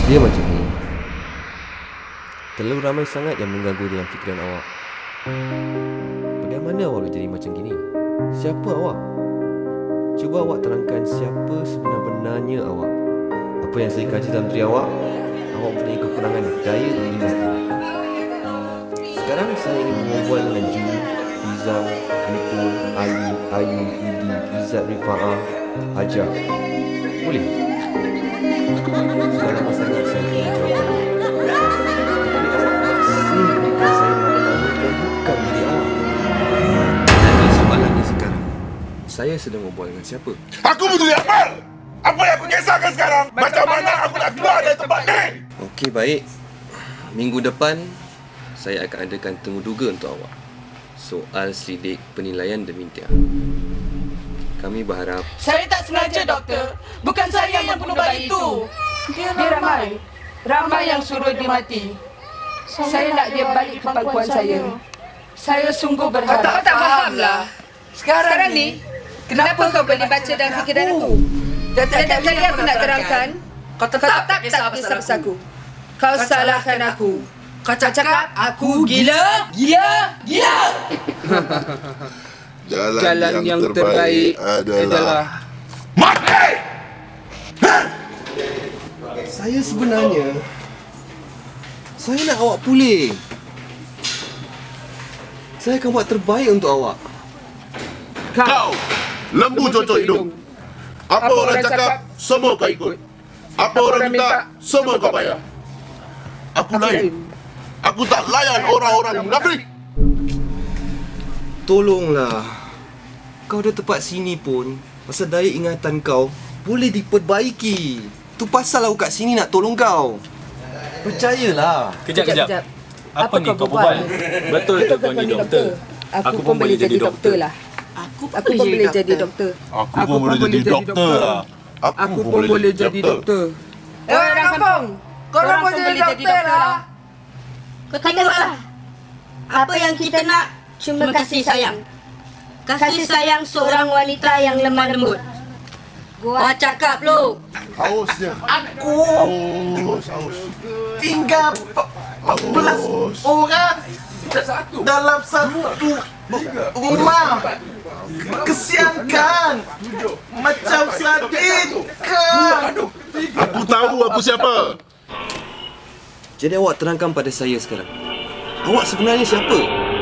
Dia macam ni. Terlalu ramai sangat yang mengganggu dengan fikiran awak. Bagaimana awak boleh jadi macam gini? Siapa awak? Cuba awak terangkan siapa sebenar-benarnya awak. Apa yang saya kaji dalam diri awak, awak mempunyai kekurangan daya ingat. Sekarang saya ingin berbual dengan Jun, Fiza, Nipo, Ali, Ayu, Idi, Izzat, Rifa'ah, Hajar. Boleh? Sudah lama sangat saya ingin jawapannya. Tapi awak masih berikan saya nama-nama yang bukan diri awak. Jadi soalannya sekarang, saya sedang berbual dengan siapa? Aku peduli apa? Apa yang aku kisahkan sekarang? Macam mana aku nak keluar dari tempat ni? Okey, baik. Minggu depan, saya akan adakan temu duga untuk awak. Soal selidik penilaian Dementia. Kami berharap... Saya tak sengaja, doktor. Bukan saya yang bunuh bayi itu. Dia ramai. Ramai yang suruh dia mati. Saya nak dia balik ke pangkuan saya. Saya sungguh berharap. Aku tak fahamlah. Sekarang ni, kenapa kau boleh baca dalam fikiran aku? Dan tak kali aku nak terangkan, kau tetap tak kisah pasal aku. Kau salahkan aku. Kau cakap aku gila. Jalan yang terbaik adalah mati! Saya sebenarnya... Saya nak awak pulih. Saya akan buat terbaik untuk awak. Kau, lembu cocok hidung. Apa orang cakap, semua kau ikut. Apa orang minta, semua kau bayar. Aku lain. Aku tak layan orang-orang munafik. Tolonglah. Kau dah tempat sini pun, pasal daya ingatan kau boleh diperbaiki. Tu pasal aku kat sini nak tolong kau. Percayalah. Kejap. Apa ni kau berbual? Betul ke kau ni doktor? Aku pun boleh jadi doktor lah. Aku pun boleh jadi doktor. Aku pun boleh jadi doktor lah. Aku pun boleh jadi doktor. Orang kampung, korang pun jadi doktor lah. Kau tengoklah. Apa yang kita nak cuma kasih sayang. Kasih sayang seorang wanita yang lemah lembut. Gua cakap lu. Haus dia. Aku Haus. tinggal 14 orang dalam satu rumah. Kesiankan. Macam Sadin kan. Aku tahu aku siapa. Jadi awak terangkan pada saya sekarang. Awak sebenarnya siapa?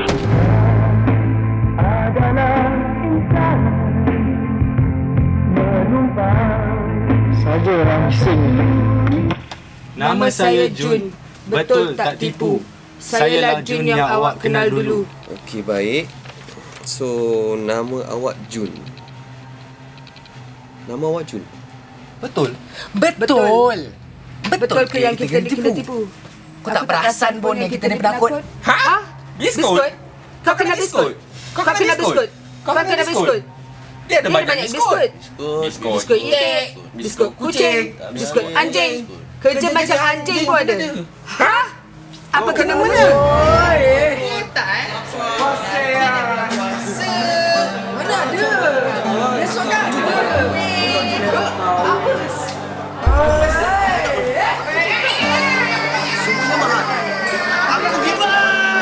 Nama saya Jun. Betul tak tipu. Sayalah Jun yang awak kenal dulu. Okey, baik. So, nama awak Jun. Nama awak Jun. Betul. Betul ke yang kita kena tipu? Kau tak perasan pun yang kita ni penakut? Ha? Biskut? Kau kena biskut? Kau kena biskut? Dia ada banyak biskut. Biskut itik, biskut kucing, biskut anjing. Kerja macam anjing pun ada. Ha? Apa kena mula? Mana ada? Besok kan ada. Semuanya mahal. Aku give up.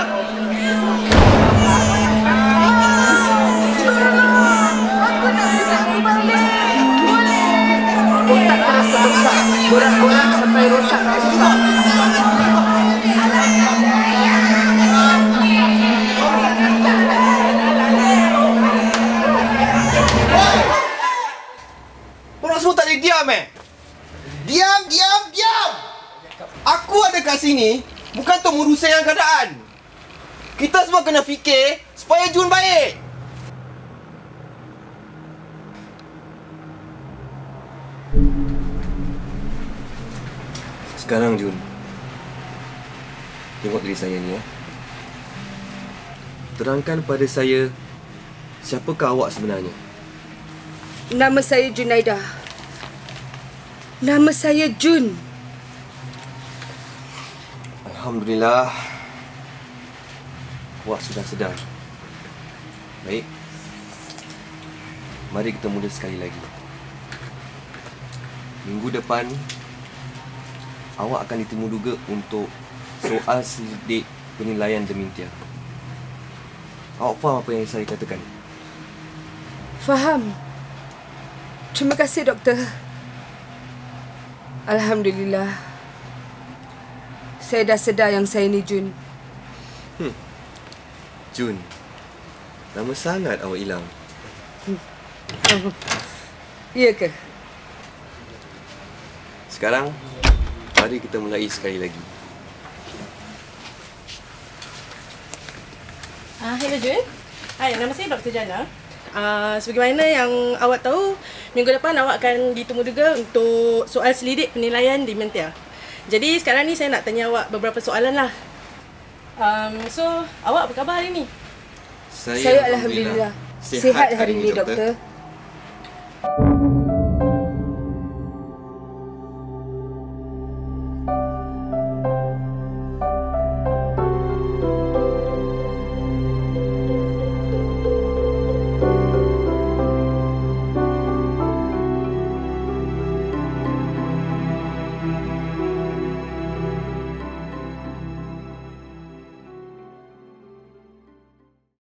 Otak terasa besar. Borak-borak sampai rosak. Korang semua tak boleh diam Diam! Aku ada kat sini bukan untuk merusakkan keadaan. Kita semua kena fikir supaya Jun baik. Sekarang Jun, tengok diri saya ni ya. Terangkan pada saya, siapakah awak sebenarnya? Nama saya Junaida. Nama saya Jun. Alhamdulillah, awak sudah sedar. Baik, mari kita mula sekali lagi. Minggu depan, awak akan ditemu juga untuk soal selidik penilaian Dementia. Awak faham apa yang saya katakan? Faham. Terima kasih, doktor. Alhamdulillah. Saya dah sedar yang saya ni Jun. Jun, lama sangat awak hilang. Ya ke? Sekarang, mari kita mulai sekali lagi. Hello Jun. Hai, nama saya Dr. Jana. Sebagaimana yang awak tahu, minggu depan awak akan ditemu juga untuk soal selidik penilaian Dementia. Jadi sekarang ni saya nak tanya awak beberapa soalan lah. So, awak apa khabar hari ni? Saya Alhamdulillah sihat hari ni, doktor.